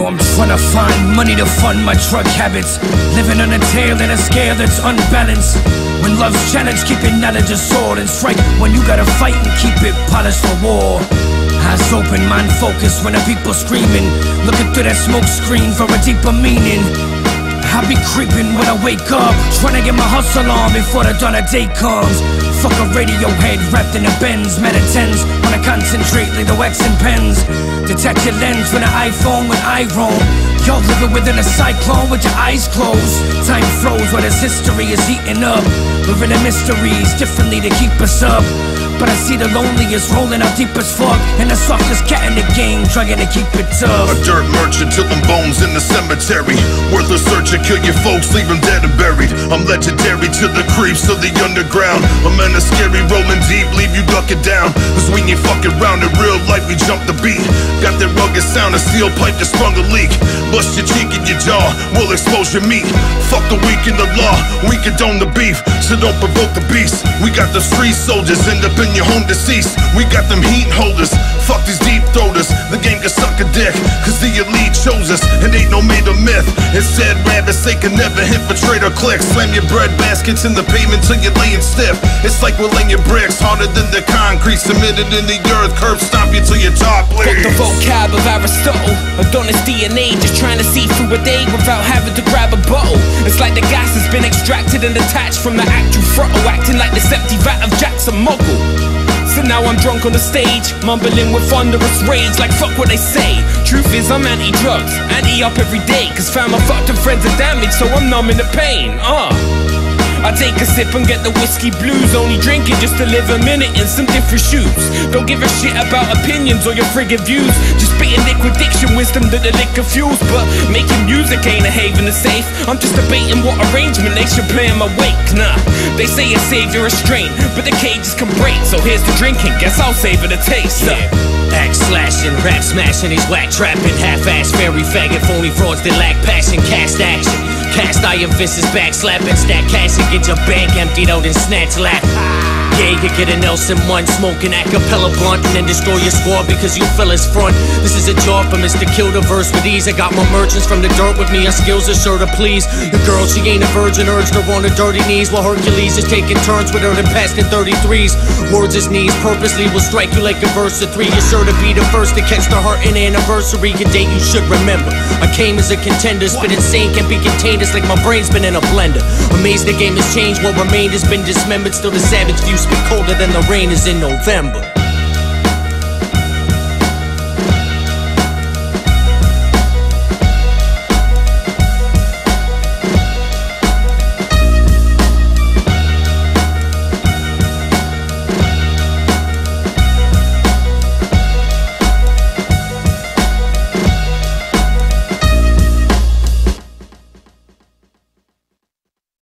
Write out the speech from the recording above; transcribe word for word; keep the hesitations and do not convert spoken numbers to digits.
Yo, I'm trying to find money to fund my drug habits, living on a tail and a scale that's unbalanced. When love's challenged, keep your knowledge a sword, and strike when you gotta fight and keep it polished for war. Eyes open, mind focused when the people screaming, looking through that smoke screen for a deeper meaning. I be creeping when I wake up, trying to get my hustle on before the dawn of day comes. Fuck a radio head wrapped in a Benz, meditens when I concentrate like the wax and pens. Detach your lens when an iPhone when I roam. Y'all living within a cyclone with your eyes closed. Time froze while this history is eating up. We're in the mysteries differently to keep us up. But I see the loneliest rolling out deep as fuck, and the softest cat in the game trying to keep it tough. A dirt merchant till them bones in the cemetery. Worthless search and kill your folks, leave them dead and buried. I'm legendary to the creeps of the underground. A man is scary, rolling deep, leave you ducking down. Cause when you fucking round in real life, we jump the beat. Got that rugged sound, a steel pipe that sprung a leak. Bust your cheek in your jaw, we'll expose your meat. Fuck the weak in the law, we condone the beef. So don't provoke the beast. We got the street soldiers, end up in your home deceased. We got them heat holders, fuck these deep throaters. The game can suck a dick, cause the elite chose us. And ain't no made a myth. Instead, rabbits, they can never infiltrate or click. Slam your bread baskets in the pavement till you're laying stiff. It's like we're laying bricks harder than the concrete. Cemented in the earth, curb stomp you till your top bleeds. Fuck the vocab of Aristotle, Adonis D N A, just trying to see through a day without having to grab a bottle. It's like the gas has been extracted and detached from the actual throttle, acting like the septic vat of Jackson Muggle. So now I'm drunk on the stage, mumbling with thunderous rage, like fuck what they say. Truth is I'm anti-drugs, anti-up every day, cause fam, my fucked up friends are damaged, so I'm numbing the pain. Uh I take a sip and get the whiskey blues, only drinking just to live a minute in some different shoes. Don't give a shit about opinions or your friggin' views, just spitting liquid diction wisdom that the liquor fuels. But making music ain't a haven of safe, I'm just debating what arrangement they should play in my wake. Nah, they say a savior restraint, but the cages can break, so here's the drinking, guess I'll savor the taste. Yeah. Axe slashing, rap smashing, these whack trapping, half-ass fairy faggot, phony frauds that lack passion, cast action. Cast iron fists back slapping, stack cash and get your bank emptied out and snatch lap. Yeah, you get a Nelson one, smoking acapella blunt, and then destroy your squad because you feel his front. This is a job for Mister Kill the verse with ease. I got my merchants from the dirt with me, our skills are sure to please. The girl, she ain't a virgin, urged her on her dirty knees, while Hercules is taking turns with her and passing thirty-threes. Words his knees purposely will strike you like a verse of three. You're sure to be the first to catch the heart in the anniversary, a date you should remember. I came as a contender, spit insane, can't be contained, it's like my brain's been in a blender. Amazed the game has changed, what remained has been dismembered. Still the savage view spit colder than the rain is in November.